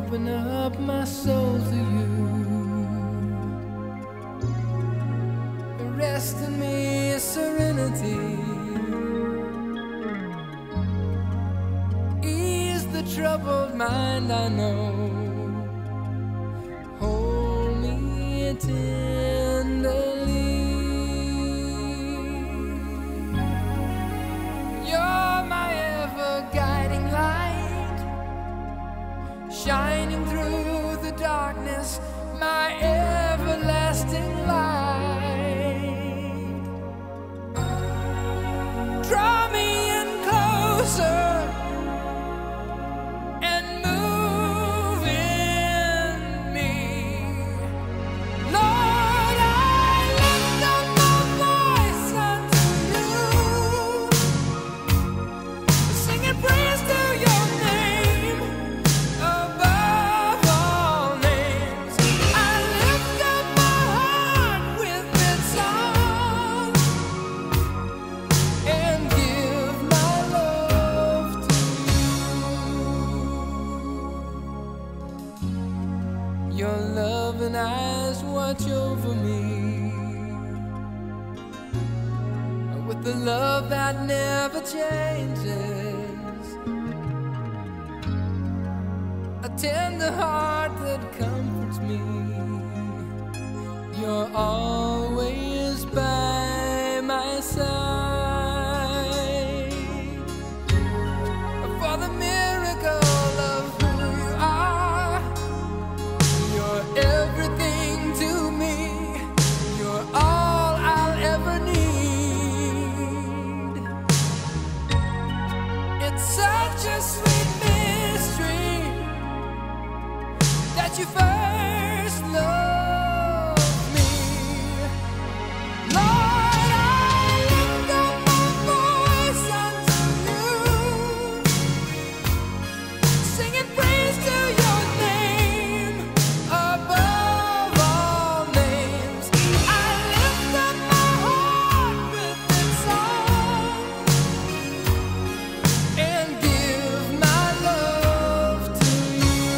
open up my soul to you. Rest in me is serenity. Ease the troubled mind, I know. Hold me tenderly. You're my ever-guiding light, shining through the darkness, my everlasting light. Draw me in closer and move in me. Lord, I lift up my voice unto you, singing praise to your name above all names. I lift up my heart with its song and give my love to you. Your loving eyes watch over me with the love that never changes, a tender heart that comforts me. You're always by my side. For the miracle of who you are, you're everything to me. You're all I'll ever need. It's such a sweet mystery that you first loved me. Lord, I lift up my voice unto you, singing praise to your name above all names. I lift up my heart with its song and give my love to you.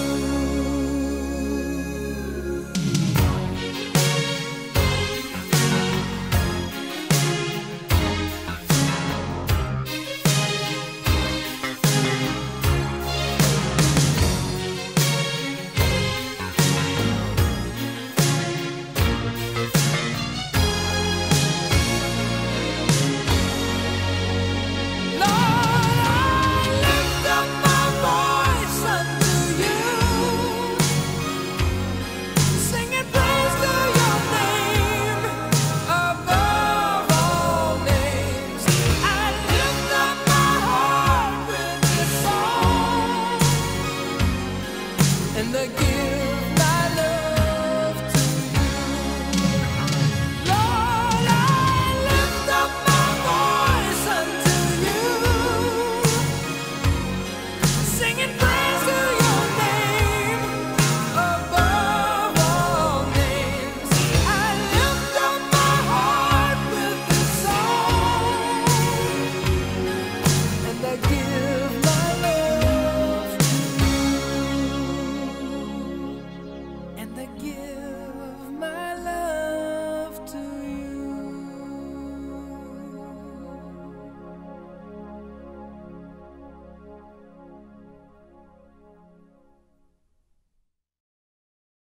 Lord, I lift up my voice unto you, singing praise to your name above all names. I lift up my heart with this song and I give